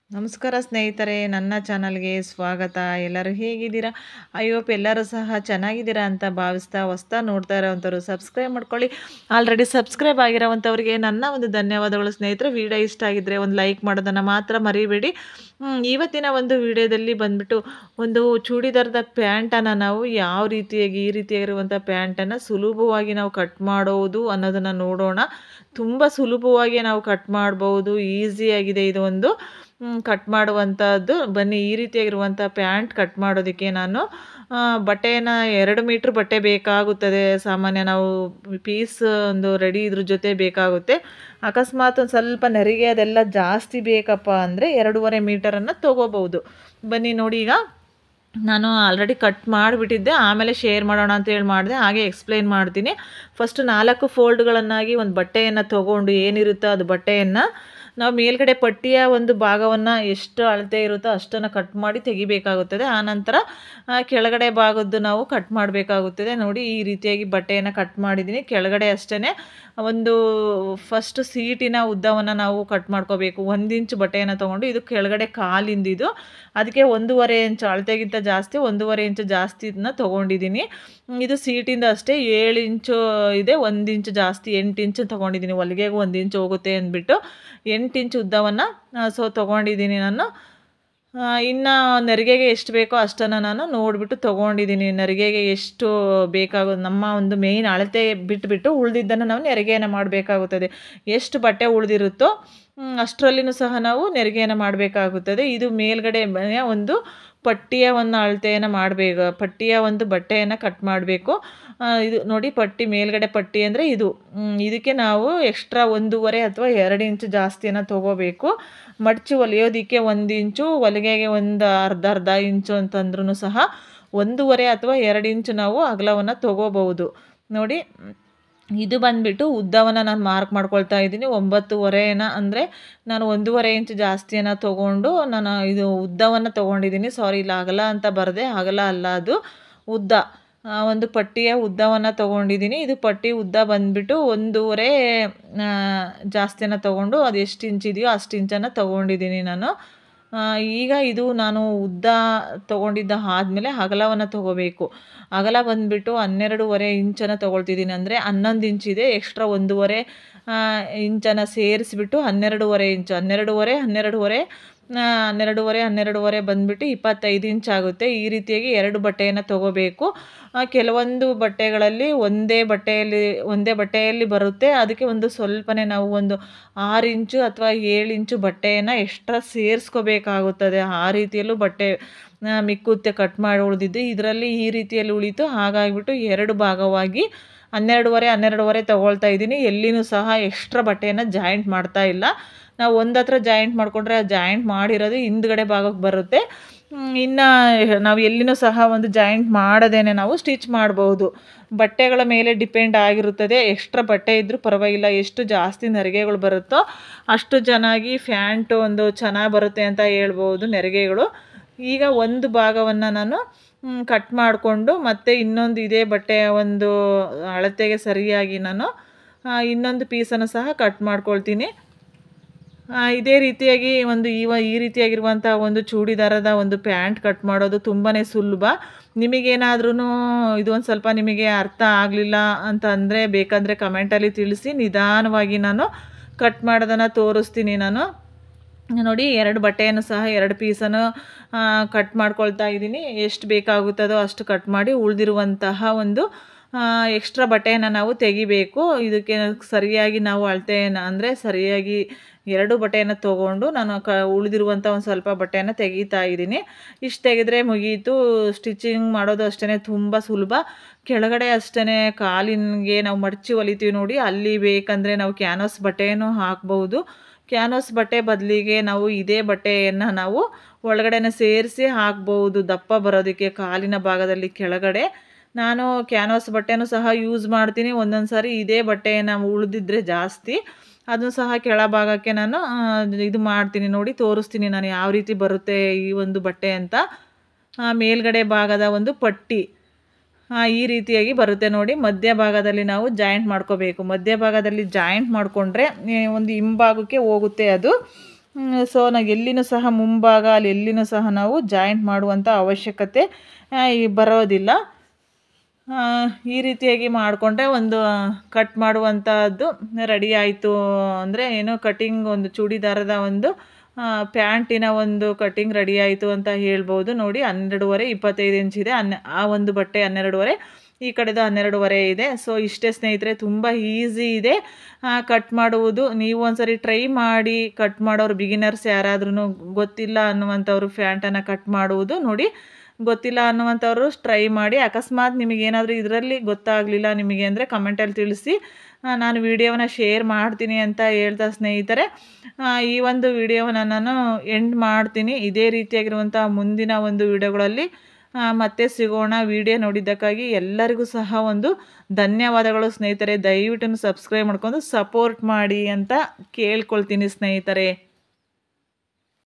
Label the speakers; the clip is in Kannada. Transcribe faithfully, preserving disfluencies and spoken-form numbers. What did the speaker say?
Speaker 1: ನಮಸ್ಕಾರ ಸ್ನೇಹಿತರೆ, ನನ್ನ ಚಾನಲ್ಗೆ ಸ್ವಾಗತ. ಎಲ್ಲರೂ ಹೇಗಿದ್ದೀರಾ? ಐ ಹೋಪ್ ಎಲ್ಲರೂ ಸಹ ಚೆನ್ನಾಗಿದ್ದೀರಾ ಅಂತ ಭಾವಿಸ್ತಾ, ಹೊಸ್ತಾ ನೋಡ್ತಾ ಇರೋವಂಥವ್ರು ಸಬ್ಸ್ಕ್ರೈಬ್ ಮಾಡ್ಕೊಳ್ಳಿ. ಆಲ್ರೆಡಿ ಸಬ್ಸ್ಕ್ರೈಬ್ ಆಗಿರೋವಂಥವ್ರಿಗೆ ನನ್ನ ಒಂದು ಧನ್ಯವಾದಗಳು ಸ್ನೇಹಿತರೆ. ವಿಡಿಯೋ ಇಷ್ಟ ಆಗಿದ್ದರೆ ಒಂದು ಲೈಕ್ ಮಾಡೋದನ್ನು ಮಾತ್ರ ಮರಿಬೇಡಿ. ಇವತ್ತಿನ ಒಂದು ವಿಡಿಯೋದಲ್ಲಿ ಬಂದ್ಬಿಟ್ಟು ಒಂದು ಚೂಡಿದಾರದ ಪ್ಯಾಂಟನ್ನು ನಾವು ಯಾವ ರೀತಿಯಾಗಿ ಈ ರೀತಿಯಾಗಿರುವಂಥ ಪ್ಯಾಂಟನ್ನು ಸುಲಭವಾಗಿ ನಾವು ಕಟ್ ಮಾಡೋದು ಅನ್ನೋದನ್ನು ನೋಡೋಣ. ತುಂಬ ಸುಲಭವಾಗಿ ನಾವು ಕಟ್ ಮಾಡ್ಬೋದು, ಈಸಿಯಾಗಿದೆ ಇದು ಒಂದು ಕಟ್ ಮಾಡುವಂಥದ್ದು. ಬನ್ನಿ, ಈ ರೀತಿಯಾಗಿರುವಂಥ ಪ್ಯಾಂಟ್ ಕಟ್ ಮಾಡೋದಕ್ಕೆ ನಾನು ಬಟ್ಟೆಯನ್ನು ಎರಡು ಮೀಟ್ರ್ ಬಟ್ಟೆ ಬೇಕಾಗುತ್ತದೆ. ಸಾಮಾನ್ಯ ನಾವು ಪೀಸ್ ಒಂದು ರೆಡಿ ಇದ್ರ ಜೊತೆ ಬೇಕಾಗುತ್ತೆ. ಅಕಸ್ಮಾತ್ ಒಂದು ಸ್ವಲ್ಪ ನೆರಿಗೆ ಅದೆಲ್ಲ ಜಾಸ್ತಿ ಬೇಕಪ್ಪ ಅಂದರೆ ಎರಡೂವರೆ ಮೀಟರನ್ನು ತೊಗೋಬೋದು. ಬನ್ನಿ ನೋಡಿ, ಈಗ ನಾನು ಆಲ್ರೆಡಿ ಕಟ್ ಮಾಡಿಬಿಟ್ಟಿದ್ದೆ, ಆಮೇಲೆ ಶೇರ್ ಮಾಡೋಣ ಅಂತೇಳಿ ಮಾಡಿದೆ. ಹಾಗೆ ಎಕ್ಸ್ಪ್ಲೈನ್ ಮಾಡ್ತೀನಿ. ಫಸ್ಟ್ ನಾಲ್ಕು ಫೋಲ್ಡ್ಗಳನ್ನಾಗಿ ಒಂದು ಬಟ್ಟೆಯನ್ನು ತೊಗೊಂಡು ಏನಿರುತ್ತೋ ಅದು ಬಟ್ಟೆಯನ್ನು ನಾವು ಮೇಲ್ಗಡೆ ಪಟ್ಟಿಯ ಒಂದು ಭಾಗವನ್ನು ಎಷ್ಟು ಅಳತೆ ಇರುತ್ತೋ ಅಷ್ಟನ್ನು ಕಟ್ ಮಾಡಿ ತೆಗಿಬೇಕಾಗುತ್ತದೆ. ಆನಂತರ ಕೆಳಗಡೆ ಭಾಗದ್ದು ನಾವು ಕಟ್ ಮಾಡಬೇಕಾಗುತ್ತದೆ. ನೋಡಿ, ಈ ರೀತಿಯಾಗಿ ಬಟ್ಟೆಯನ್ನು ಕಟ್ ಮಾಡಿದ್ದೀನಿ. ಕೆಳಗಡೆ ಅಷ್ಟೇ ಒಂದು ಫಸ್ಟ್ ಸೀಟಿನ ಉದ್ದವನ್ನು ನಾವು ಕಟ್ ಮಾಡ್ಕೋಬೇಕು. ಒಂದು ಇಂಚು ಬಟ್ಟೆಯನ್ನು ತೊಗೊಂಡು, ಇದು ಕೆಳಗಡೆ ಕಾಲಿಂದಿದು, ಅದಕ್ಕೆ ಒಂದೂವರೆ ಇಂಚು ಅಳತೆಗಿಂತ ಜಾಸ್ತಿ ಒಂದೂವರೆ ಇಂಚು ಜಾಸ್ತಿ ಇದನ್ನ ತೊಗೊಂಡಿದ್ದೀನಿ. ಇದು ಸೀಟಿಂದ ಅಷ್ಟೇ ಏಳು ಇಂಚು ಇದೆ, ಒಂದು ಇಂಚು ಜಾಸ್ತಿ ಎಂಟು ಇಂಚು ತೊಗೊಂಡಿದ್ದೀನಿ. ಹೊಲಿಗೆಗೂ ಒಂದು ಇಂಚು ಹೋಗುತ್ತೆ ಅಂದ್ಬಿಟ್ಟು ಎಂಟು ಇಂಚು ಉದ್ದವನ್ನು ಸೊ ತೊಗೊಂಡಿದ್ದೀನಿ ನಾನು. ಇನ್ನು ನೆರಿಗೆಗೆ ಎಷ್ಟು ಬೇಕೋ ಅಷ್ಟನ್ನು ನಾನು ನೋಡಿಬಿಟ್ಟು ತೊಗೊಂಡಿದ್ದೀನಿ. ನೆರಿಗೆಗೆ ಎಷ್ಟು ಬೇಕಾಗೋದು ನಮ್ಮ ಒಂದು ಮೇಯ್ನ್ ಅಳತೆ ಬಿಟ್ಟುಬಿಟ್ಟು ಉಳಿದಿದ್ದನ್ನು ನಾವು ನೆರಿಗೆಯನ್ನು ಮಾಡಬೇಕಾಗುತ್ತದೆ. ಎಷ್ಟು ಬಟ್ಟೆ ಉಳಿದಿರುತ್ತೋ ಅಷ್ಟರಲ್ಲಿನೂ ಸಹ ನಾವು ನೆರಿಗೆಯನ್ನು ಮಾಡಬೇಕಾಗುತ್ತದೆ. ಇದು ಮೇಲ್ಗಡೆ ಒಂದು ಪಟ್ಟಿಯ ಒಂದು ಅಳತೆಯನ್ನು ಮಾಡಬೇಕು. ಪಟ್ಟಿಯ ಒಂದು ಬಟ್ಟೆಯನ್ನು ಕಟ್ ಮಾಡಬೇಕು. ಇದು ನೋಡಿ, ಪಟ್ಟಿ ಮೇಲ್ಗಡೆ ಪಟ್ಟಿ ಅಂದರೆ ಇದು. ಇದಕ್ಕೆ ನಾವು ಎಕ್ಸ್ಟ್ರಾ ಒಂದೂವರೆ ಅಥವಾ ಎರಡು ಇಂಚು ಜಾಸ್ತಿಯನ್ನು ತೊಗೋಬೇಕು. ಮಡಚಿ ಹೊಲಿಯೋದಕ್ಕೆ ಒಂದು ಇಂಚು, ಹೊಲಿಗೆಗೆ ಒಂದು ಅರ್ಧ ಅರ್ಧ ಇಂಚು ಅಂತಂದ್ರೂ ಸಹ ಒಂದೂವರೆ ಅಥವಾ ಎರಡು ಇಂಚು ನಾವು ಅಗಲವನ್ನು ತೊಗೋಬಹುದು. ನೋಡಿ, ಇದು ಬಂದುಬಿಟ್ಟು ಉದ್ದವನ್ನು ನಾನು ಮಾರ್ಕ್ ಮಾಡ್ಕೊಳ್ತಾ ಇದ್ದೀನಿ. ಒಂಬತ್ತುವರೆನ ಅಂದರೆ ನಾನು ಒಂದೂವರೆ ಇಂಚು ಜಾಸ್ತಿಯನ್ನು ತೊಗೊಂಡು ನಾನು ಇದು ಉದ್ದವನ್ನು ತೊಗೊಂಡಿದ್ದೀನಿ. ಸಾರಿ, ಇಲ್ಲ ಅಗಲ ಅಂತ ಬರದೆ, ಅಗಲ ಅಲ್ಲ, ಅದು ಉದ್ದ. ಒಂದು ಪಟ್ಟಿಯ ಉದ್ದವನ್ನು ತೊಗೊಂಡಿದ್ದೀನಿ. ಇದು ಪಟ್ಟಿ ಉದ್ದ ಬಂದುಬಿಟ್ಟು ಒಂದೂವರೆ ಜಾಸ್ತಿಯನ್ನು ತೊಗೊಂಡು ಅದು ಎಷ್ಟು ಇಂಚಿದೆಯೋ ಅಷ್ಟು ಇಂಚನ್ನು ತೊಗೊಂಡಿದ್ದೀನಿ ನಾನು. ಈಗ ಇದು ನಾನು ಉದ್ದ ತೊಗೊಂಡಿದ್ದ ಆದಮೇಲೆ ಅಗಲವನ್ನು ತೊಗೋಬೇಕು. ಅಗಲ ಬಂದುಬಿಟ್ಟು ಹನ್ನೆರಡೂವರೆ ಇಂಚನ್ನು ತೊಗೊಳ್ತಿದ್ದೀನಿ. ಅಂದರೆ ಹನ್ನೊಂದು ಇಂಚಿದೆ, ಎಕ್ಸ್ಟ್ರಾ ಒಂದೂವರೆ ಇಂಚನ್ನು ಸೇರಿಸ್ಬಿಟ್ಟು ಹನ್ನೆರಡೂವರೆ ಇಂಚು ಹನ್ನೆರಡೂವರೆ ಹನ್ನೆರಡೂವರೆ ಹನ್ನೆರಡೂವರೆ ಹನ್ನೆರಡೂವರೆ ಬಂದುಬಿಟ್ಟು ಇಪ್ಪತ್ತೈದು ಇಂಚ್ ಆಗುತ್ತೆ. ಈ ರೀತಿಯಾಗಿ ಎರಡು ಬಟ್ಟೆಯನ್ನು ತೊಗೋಬೇಕು. ಕೆಲವೊಂದು ಬಟ್ಟೆಗಳಲ್ಲಿ ಒಂದೇ ಬಟ್ಟೆಯಲ್ಲಿ ಒಂದೇ ಬಟ್ಟೆಯಲ್ಲಿ ಬರುತ್ತೆ. ಅದಕ್ಕೆ ಒಂದು ಸ್ವಲ್ಪನೇ ನಾವು ಒಂದು ಆರು ಇಂಚು ಅಥವಾ ಏಳು ಇಂಚು ಬಟ್ಟೆಯನ್ನು ಎಕ್ಸ್ಟ್ರಾ ಸೇರಿಸ್ಕೋಬೇಕಾಗುತ್ತದೆ. ಆ ರೀತಿಯಲ್ಲೂ ಬಟ್ಟೆ ಮಿಕ್ಕುತ್ತೆ ಕಟ್ ಮಾಡಿ ಉಳಿದಿದ್ದು. ಇದರಲ್ಲಿ ಈ ರೀತಿಯಲ್ಲಿ ಉಳಿತು. ಹಾಗಾಗಿಬಿಟ್ಟು ಎರಡು ಭಾಗವಾಗಿ ಹನ್ನೆರಡೂವರೆ ಹನ್ನೆರಡೂವರೆ ತೊಗೊಳ್ತಾ ಇದ್ದೀನಿ. ಎಲ್ಲಿನೂ ಸಹ ಎಕ್ಸ್ಟ್ರಾ ಬಟ್ಟೆಯನ್ನು ಜಾಯಿಂಟ್ ಮಾಡ್ತಾ ಇಲ್ಲ. ನಾವು ಒಂದು ಹತ್ರ ಜಾಯಿಂಟ್ ಮಾಡಿಕೊಂಡ್ರೆ ಆ ಜಾಯಿಂಟ್ ಮಾಡಿರೋದು ಹಿಂದ್ಗಡೆ ಭಾಗಕ್ಕೆ ಬರುತ್ತೆ. ಇನ್ನು ನಾವು ಎಲ್ಲಿನೂ ಸಹ ಒಂದು ಜಾಯಿಂಟ್ ಮಾಡದೇನೆ ನಾವು ಸ್ಟಿಚ್ ಮಾಡ್ಬೋದು. ಬಟ್ಟೆಗಳ ಮೇಲೆ ಡಿಪೆಂಡ್ ಆಗಿರುತ್ತದೆ. ಎಕ್ಸ್ಟ್ರಾ ಬಟ್ಟೆ ಇದ್ದರೂ ಪರವಾಗಿಲ್ಲ, ಎಷ್ಟು ಜಾಸ್ತಿ ನೆರಿಗೆಗಳು ಬರುತ್ತೋ ಅಷ್ಟು ಚೆನ್ನಾಗಿ ಫ್ಯಾಂಟು ಒಂದು ಚೆನ್ನಾಗಿ ಬರುತ್ತೆ ಅಂತ ಹೇಳ್ಬೋದು ನೆರಿಗೆಗಳು. ಈಗ ಒಂದು ಭಾಗವನ್ನು ನಾನು ಕಟ್ ಮಾಡಿಕೊಂಡು ಮತ್ತೆ ಇನ್ನೊಂದು ಇದೇ ಬಟ್ಟೆಯ ಒಂದು ಅಳತೆಗೆ ಸರಿಯಾಗಿ ನಾನು ಇನ್ನೊಂದು ಪೀಸನ್ನು ಸಹ ಕಟ್ ಮಾಡ್ಕೊಳ್ತೀನಿ. ಇದೇ ರೀತಿಯಾಗಿ ಒಂದು ಇವ ಈ ರೀತಿಯಾಗಿರುವಂಥ ಒಂದು ಚೂಡಿದಾರದ ಒಂದು ಪ್ಯಾಂಟ್ ಕಟ್ ಮಾಡೋದು ತುಂಬಾ ಸುಲಭ. ನಿಮಗೇನಾದ್ರೂ ಇದು ಒಂದು ಸ್ವಲ್ಪ ನಿಮಗೆ ಅರ್ಥ ಆಗಲಿಲ್ಲ ಅಂತ ಅಂದರೆ ಬೇಕಂದರೆ ಕಮೆಂಟಲ್ಲಿ ತಿಳಿಸಿ, ನಿಧಾನವಾಗಿ ನಾನು ಕಟ್ ಮಾಡೋದನ್ನು ತೋರಿಸ್ತೀನಿ. ನಾನು ನೋಡಿ, ಎರಡು ಬಟ್ಟೆಯನ್ನು ಸಹ ಎರಡು ಪೀಸನ್ನು ಕಟ್ ಮಾಡ್ಕೊಳ್ತಾ ಇದ್ದೀನಿ. ಎಷ್ಟು ಬೇಕಾಗುತ್ತದೋ ಅಷ್ಟು ಕಟ್ ಮಾಡಿ ಉಳಿದಿರುವಂತಹ ಒಂದು ಎಕ್ಸ್ಟ್ರಾ ಬಟ್ಟೆಯನ್ನು ನಾವು ತೆಗಿಬೇಕು. ಇದಕ್ಕೆ ಸರಿಯಾಗಿ ನಾವು ಅಳತೆಯನ್ನು ಅಂದರೆ ಸರಿಯಾಗಿ ಎರಡು ಬಟ್ಟೆಯನ್ನು ತೊಗೊಂಡು ನಾನು ಕ ಉಳಿದಿರುವಂಥ ಒಂದು ಸ್ವಲ್ಪ ಬಟ್ಟೆಯನ್ನು ತೆಗಿತಾ ಇದ್ದೀನಿ. ಇಷ್ಟು ತೆಗೆದ್ರೆ ಮುಗೀತು. ಸ್ಟಿಚಿಂಗ್ ಮಾಡೋದು ಅಷ್ಟೇ ತುಂಬ ಸುಲಭ. ಕೆಳಗಡೆ ಅಷ್ಟೇ ಕಾಲಿಗೆ ನಾವು ಮಡಚಿ ಹೊಲಿತೀವಿ ನೋಡಿ, ಅಲ್ಲಿ ಬೇಕಂದರೆ ನಾವು ಕ್ಯಾನ್ವಾಸ್ ಬಟ್ಟೆಯನ್ನು ಹಾಕ್ಬೋದು. ಕ್ಯಾನ್ವಾಸ್ ಬಟ್ಟೆ ಬದಲಿಗೆ ನಾವು ಇದೇ ಬಟ್ಟೆಯನ್ನು ನಾವು ಒಳಗಡೆನೇ ಸೇರಿಸಿ ಹಾಕ್ಬೋದು ದಪ್ಪ ಬರೋದಕ್ಕೆ ಕಾಲಿನ ಭಾಗದಲ್ಲಿ ಕೆಳಗಡೆ. ನಾನು ಕ್ಯಾನ್ವಾಸ್ ಬಟ್ಟೆನೂ ಸಹ ಯೂಸ್ ಮಾಡ್ತೀನಿ. ಒಂದೊಂದು ಸಾರಿ ಇದೇ ಬಟ್ಟೆಯನ್ನು ಉಳಿದಿದ್ರೆ ಜಾಸ್ತಿ ಅದನ್ನು ಸಹ ಕೆಳಭಾಗಕ್ಕೆ ನಾನು ಇದು ಮಾಡ್ತೀನಿ. ನೋಡಿ, ತೋರಿಸ್ತೀನಿ ನಾನು ಯಾವ ರೀತಿ ಬರುತ್ತೆ ಈ ಒಂದು ಬಟ್ಟೆ ಅಂತ. ಮೇಲ್ಗಡೆ ಭಾಗದ ಒಂದು ಪಟ್ಟಿ ಈ ರೀತಿಯಾಗಿ ಬರುತ್ತೆ ನೋಡಿ. ಮಧ್ಯ ಭಾಗದಲ್ಲಿ ನಾವು ಜಾಯಿಂಟ್ ಮಾಡ್ಕೋಬೇಕು. ಮಧ್ಯ ಭಾಗದಲ್ಲಿ ಜಾಯಿಂಟ್ ಮಾಡಿಕೊಂಡ್ರೆ ಒಂದು ಹಿಂಭಾಗಕ್ಕೆ ಹೋಗುತ್ತೆ ಅದು. ಸೊ ನಾವು ಎಲ್ಲಿನೂ ಸಹ ಮುಂಭಾಗ ಅಲ್ಲಿ ಎಲ್ಲಿನೂ ಸಹ ನಾವು ಜಾಯಿಂಟ್ ಮಾಡುವಂಥ ಅವಶ್ಯಕತೆ ಬರೋದಿಲ್ಲ. ಈ ರೀತಿಯಾಗಿ ಮಾಡಿಕೊಂಡ್ರೆ ಒಂದು ಕಟ್ ಮಾಡುವಂಥದ್ದು ರೆಡಿ ಆಯಿತು. ಅಂದರೆ ಏನು ಕಟಿಂಗ್ ಒಂದು ಚೂಡಿದಾರದ ಒಂದು ಪ್ಯಾಂಟಿನ ಒಂದು ಕಟಿಂಗ್ ರೆಡಿ ಆಯಿತು ಅಂತ ಹೇಳ್ಬೋದು. ನೋಡಿ ಹನ್ನೆರಡುವರೆ ಇಪ್ಪತ್ತೈದು ಇಂಚ್ ಇದೆ. ಹನ್ನೆ ಆ ಒಂದು ಬಟ್ಟೆ ಹನ್ನೆರಡುವರೆ, ಈ ಕಡೆದು ಹನ್ನೆರಡುವರೆ ಇದೆ. ಸೊ ಇಷ್ಟೇ ಸ್ನೇಹಿತರೆ, ತುಂಬ ಈಸಿ ಇದೆ ಕಟ್ ಮಾಡುವುದು. ನೀವು ಒಂದ್ಸರಿ ಟ್ರೈ ಮಾಡಿ. ಕಟ್ ಮಾಡೋರು ಬಿಗಿನರ್ಸ್ ಯಾರಾದ್ರೂ ಗೊತ್ತಿಲ್ಲ ಅನ್ನುವಂಥವ್ರು ಪ್ಯಾಂಟನ್ನು ಕಟ್ ಮಾಡುವುದು ನೋಡಿ, ಗೊತ್ತಿಲ್ಲ ಅನ್ನುವಂಥವ್ರು ಟ್ರೈ ಮಾಡಿ. ಅಕಸ್ಮಾತ್ ನಿಮಗೇನಾದರೂ ಇದರಲ್ಲಿ ಗೊತ್ತಾಗಲಿಲ್ಲ ನಿಮಗೆ ಅಂದರೆ ಕಮೆಂಟಲ್ಲಿ ತಿಳಿಸಿ, ನಾನು ವಿಡಿಯೋವನ್ನು ಶೇರ್ ಮಾಡ್ತೀನಿ ಅಂತ ಹೇಳ್ತಾ ಸ್ನೇಹಿತರೆ, ಈ ಒಂದು ವಿಡಿಯೋವನ್ನು ನಾನು ಎಂಡ್ ಮಾಡ್ತೀನಿ. ಇದೇ ರೀತಿಯಾಗಿರುವಂಥ ಮುಂದಿನ ಒಂದು ವಿಡಿಯೋಗಳಲ್ಲಿ ಮತ್ತೆ ಸಿಗೋಣ. ವಿಡಿಯೋ ನೋಡಿದ್ದಕ್ಕಾಗಿ ಎಲ್ಲರಿಗೂ ಸಹ ಒಂದು ಧನ್ಯವಾದಗಳು ಸ್ನೇಹಿತರೆ. ದಯವಿಟ್ಟು ಸಬ್ಸ್ಕ್ರೈಬ್ ಮಾಡ್ಕೊಂಡು ಸಪೋರ್ಟ್ ಮಾಡಿ ಅಂತ ಕೇಳ್ಕೊಳ್ತೀನಿ ಸ್ನೇಹಿತರೆ.